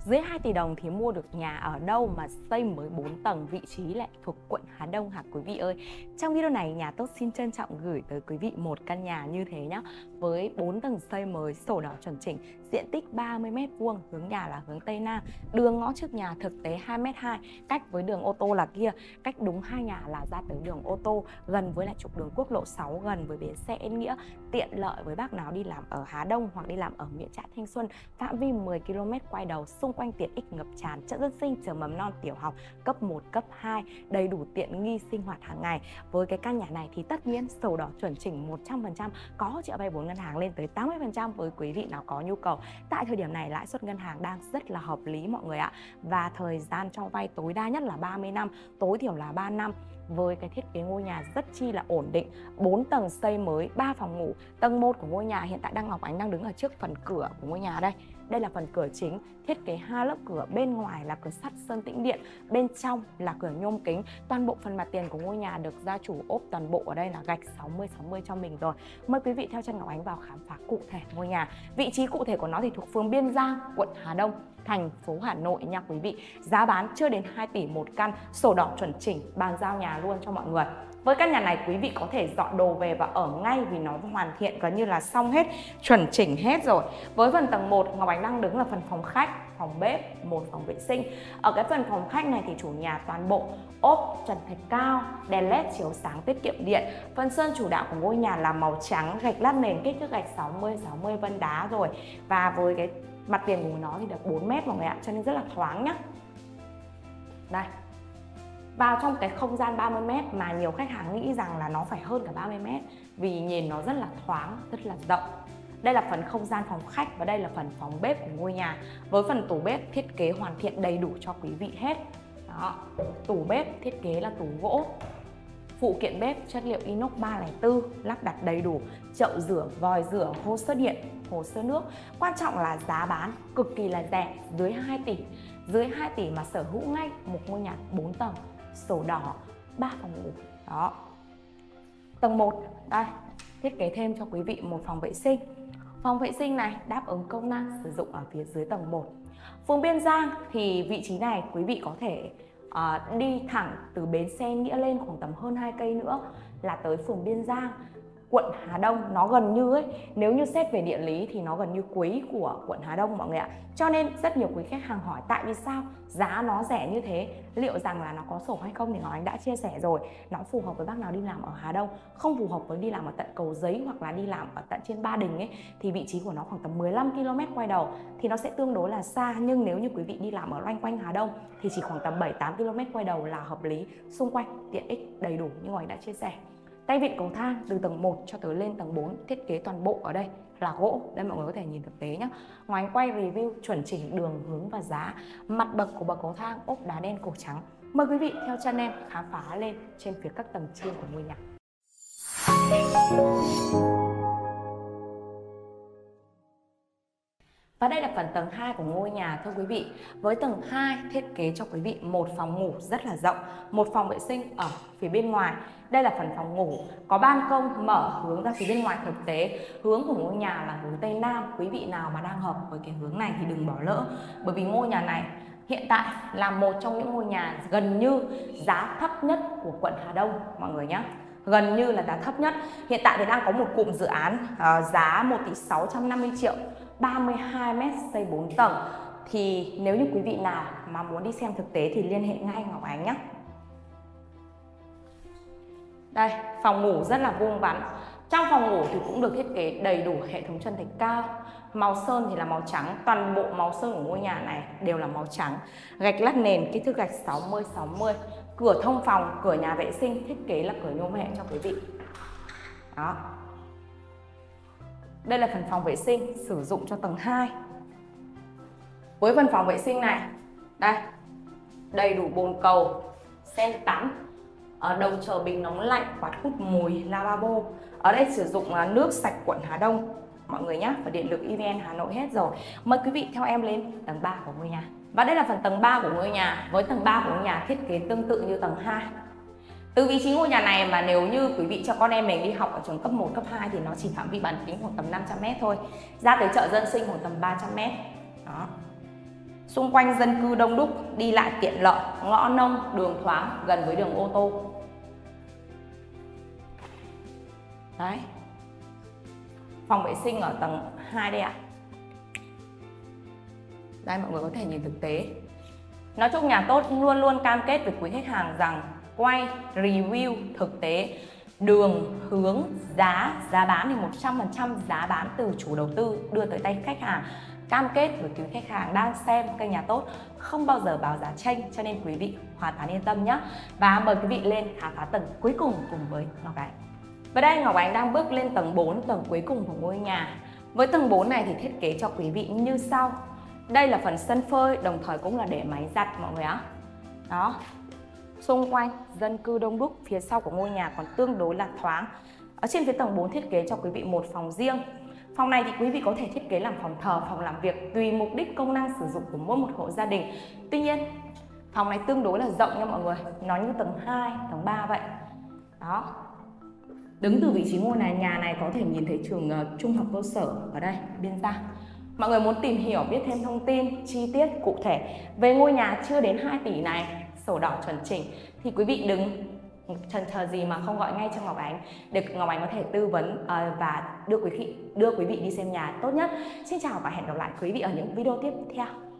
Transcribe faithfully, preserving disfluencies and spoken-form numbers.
Dưới hai tỷ đồng thì mua được nhà ở đâu mà xây mới bốn tầng, vị trí lại thuộc quận Hà Đông hả quý vị ơi? Trong video này Nhà Tốt xin trân trọng gửi tới quý vị một căn nhà như thế nhá. Với bốn tầng xây mới, sổ đỏ chuẩn chỉnh, diện tích ba mươi mét vuông, hướng nhà là hướng Tây Nam, đường ngõ trước nhà thực tế hai mét hai, cách với đường ô tô là kia, cách đúng hai nhà là ra tới đường ô tô, gần với lại trục đường quốc lộ sáu, gần với bến xe Yên Nghĩa, tiện lợi với bác nào đi làm ở Hà Đông hoặc đi làm ở Nguyễn Trãi Thanh Xuân, phạm vi mười ki lô mét quay đầu, xung quanh tiện ích ngập tràn, chợ dân sinh, trường mầm non, tiểu học cấp một, cấp hai, đầy đủ tiện nghi sinh hoạt hàng ngày. Với cái căn nhà này thì tất nhiên sổ đỏ chuẩn chỉnh một trăm phần trăm, có hỗ trợ vay vốn ngân hàng lên tới tám mươi phần trăm với quý vị nào có nhu cầu. Tại thời điểm này lãi suất ngân hàng đang rất là hợp lý mọi người ạ. Và thời gian cho vay tối đa nhất là ba mươi năm, tối thiểu là ba năm. Với cái thiết kế ngôi nhà rất chi là ổn định, bốn tầng xây mới, ba phòng ngủ. Tầng một của ngôi nhà hiện tại đang Ngọc Ánh đang đứng ở trước phần cửa của ngôi nhà đây. Đây là phần cửa chính, thiết kế hai lớp cửa, bên ngoài là cửa sắt sơn tĩnh điện, bên trong là cửa nhôm kính. Toàn bộ phần mặt tiền của ngôi nhà được gia chủ ốp toàn bộ ở đây là gạch sáu mươi sáu mươi cho mình rồi. Mời quý vị theo chân Ngọc Ánh vào khám phá cụ thể ngôi nhà. Vị trí cụ thể của nó thì thuộc phường Biên Giang, quận Hà Đông, thành phố Hà Nội nha quý vị. Giá bán chưa đến hai tỷ một căn, sổ đỏ chuẩn chỉnh, bàn giao nhà luôn cho mọi người. Với căn nhà này quý vị có thể dọn đồ về và ở ngay vì nó hoàn thiện gần như là xong hết, chuẩn chỉnh hết rồi. Với phần tầng một, Ngọc Ánh đang đứng là phần phòng khách, phòng bếp, một phòng vệ sinh. Ở cái phần phòng khách này thì chủ nhà toàn bộ ốp trần thạch cao, đèn led chiếu sáng tiết kiệm điện. Phần sơn chủ đạo của ngôi nhà là màu trắng, gạch lát nền kích thước gạch sáu mươi sáu mươi vân đá rồi. Và với cái mặt tiền của nó thì được bốn mét mọi người ạ, cho nên rất là thoáng nhá. Đây. Vào trong cái không gian ba mươi mét mà nhiều khách hàng nghĩ rằng là nó phải hơn cả ba mươi mét vì nhìn nó rất là thoáng, rất là rộng. Đây là phần không gian phòng khách và đây là phần phòng bếp của ngôi nhà. Với phần tủ bếp thiết kế hoàn thiện đầy đủ cho quý vị hết. Đó, tủ bếp thiết kế là tủ gỗ. Phụ kiện bếp chất liệu inox ba không bốn, lắp đặt đầy đủ, chậu rửa, vòi rửa, hồ sơ điện, hồ sơ nước. Quan trọng là giá bán cực kỳ là rẻ, dưới hai tỷ. Dưới hai tỷ mà sở hữu ngay một ngôi nhà bốn tầng, sổ đỏ, ba phòng ngủ. Đó. Tầng một, đây, thiết kế thêm cho quý vị một phòng vệ sinh. Phòng vệ sinh này đáp ứng công năng sử dụng ở phía dưới tầng một. Phường Biên Giang thì vị trí này quý vị có thể uh, đi thẳng từ bến xe Nghĩa lên khoảng tầm hơn hai cây nữa là tới phường Biên Giang, quận Hà Đông. Nó gần như ấy, nếu như xét về địa lý thì nó gần như cuối của quận Hà Đông mọi người ạ. Cho nên rất nhiều quý khách hàng hỏi tại vì sao giá nó rẻ như thế, liệu rằng là nó có sổ hay không thì Ngọc Ánh đã chia sẻ rồi. Nó phù hợp với bác nào đi làm ở Hà Đông, không phù hợp với đi làm ở tận Cầu Giấy hoặc là đi làm ở tận trên Ba Đình ấy, thì vị trí của nó khoảng tầm mười lăm ki lô mét quay đầu thì nó sẽ tương đối là xa. Nhưng nếu như quý vị đi làm ở loanh quanh Hà Đông thì chỉ khoảng tầm bảy tám ki lô mét quay đầu là hợp lý, xung quanh tiện ích đầy đủ như Ngọc Ánh đã chia sẻ. Tay vịn cầu thang từ tầng một cho tới lên tầng bốn thiết kế toàn bộ ở đây là gỗ. Đây mọi người có thể nhìn thực tế nhé. Ngoài quay review chuẩn chỉnh đường hướng và giá. Mặt bậc của bậc cầu thang ốp đá đen cổ trắng. Mời quý vị theo chân em khám phá lên trên phía các tầng trên của ngôi nhà. Và đây là phần tầng hai của ngôi nhà thưa quý vị. Với tầng hai thiết kế cho quý vị một phòng ngủ rất là rộng, một phòng vệ sinh ở phía bên ngoài. Đây là phần phòng ngủ, có ban công mở hướng ra phía bên ngoài. Thực tế hướng của ngôi nhà là hướng Tây Nam. Quý vị nào mà đang hợp với cái hướng này thì đừng bỏ lỡ, bởi vì ngôi nhà này hiện tại là một trong những ngôi nhà gần như giá thấp nhất của quận Hà Đông mọi người nhé. Gần như là giá thấp nhất. Hiện tại thì đang có một cụm dự án uh, giá một tỷ sáu trăm năm mươi triệu, ba mươi hai mét xây bốn tầng. Thì nếu như quý vị nào mà muốn đi xem thực tế thì liên hệ ngay Ngọc Ánh nhé. Đây, phòng ngủ rất là vuông vắn. Trong phòng ngủ thì cũng được thiết kế đầy đủ hệ thống trần thạch cao. Màu sơn thì là màu trắng, toàn bộ màu sơn của ngôi nhà này đều là màu trắng. Gạch lát nền kích thước gạch sáu mươi sáu mươi. Cửa thông phòng, cửa nhà vệ sinh thiết kế là cửa nhôm hệ cho quý vị. Đó. Đây là phần phòng vệ sinh sử dụng cho tầng hai. Với phần phòng vệ sinh này, đây, đầy đủ bồn cầu, sen tắm, ở đầu chờ bình nóng lạnh, quạt hút mùi, lavabo. Ở đây sử dụng nước sạch quận Hà Đông mọi người nhé, và điện lực e vê en Hà Nội hết rồi. Mời quý vị theo em lên tầng ba của ngôi nhà. Và đây là phần tầng ba của ngôi nhà. Với tầng ba của ngôi nhà thiết kế tương tự như tầng hai. Từ vị trí ngôi nhà này mà nếu như quý vị cho con em mình đi học ở trường cấp một, cấp hai thì nó chỉ phạm vi bán kính khoảng tầm năm trăm mét thôi. Ra tới chợ dân sinh khoảng tầm ba trăm mét. Đó. xung quanh dân cư đông đúc, đi lại tiện lợi, ngõ nông, đường thoáng, gần với đường ô tô. Đấy. Phòng vệ sinh ở tầng hai đây ạ. Đây mọi người có thể nhìn thực tế. Nói chung nhà tốt luôn luôn cam kết với quý khách hàng rằng quay, review thực tế, đường, hướng, giá, giá bán thì một trăm phần trăm giá bán từ chủ đầu tư đưa tới tay khách hàng. Cam kết với quý khách hàng đang xem kênh Nhà Tốt không bao giờ báo giá chênh, cho nên quý vị hoàn toàn yên tâm nhé. Và mời quý vị lên khám phá tầng cuối cùng cùng với Ngọc Ánh. Và đây Ngọc Ánh đang bước lên tầng bốn, tầng cuối cùng của ngôi nhà. Với tầng bốn này thì thiết kế cho quý vị như sau. Đây là phần sân phơi, đồng thời cũng là để máy giặt mọi người ạ. Đó. Xung quanh dân cư đông đúc, phía sau của ngôi nhà còn tương đối là thoáng. Ở trên phía tầng bốn thiết kế cho quý vị một phòng riêng. Phòng này thì quý vị có thể thiết kế làm phòng thờ, phòng làm việc tùy mục đích công năng sử dụng của mỗi một hộ gia đình. Tuy nhiên, phòng này tương đối là rộng nha mọi người, nó như tầng hai, tầng ba vậy. Đó. Đứng từ vị trí ngôi nhà, nhà này có thể nhìn thấy trường uh, trung học cơ sở ở đây, bên ra. Mọi người muốn tìm hiểu biết thêm thông tin chi tiết cụ thể về ngôi nhà chưa đến hai tỷ này, sổ đỏ chuẩn chỉnh thì quý vị đừng chần chờ gì mà không gọi ngay cho Ngọc Ánh để Ngọc Ánh có thể tư vấn uh, và đưa quý vị đưa quý vị đi xem nhà tốt nhất. Xin chào và hẹn gặp lại quý vị ở những video tiếp theo.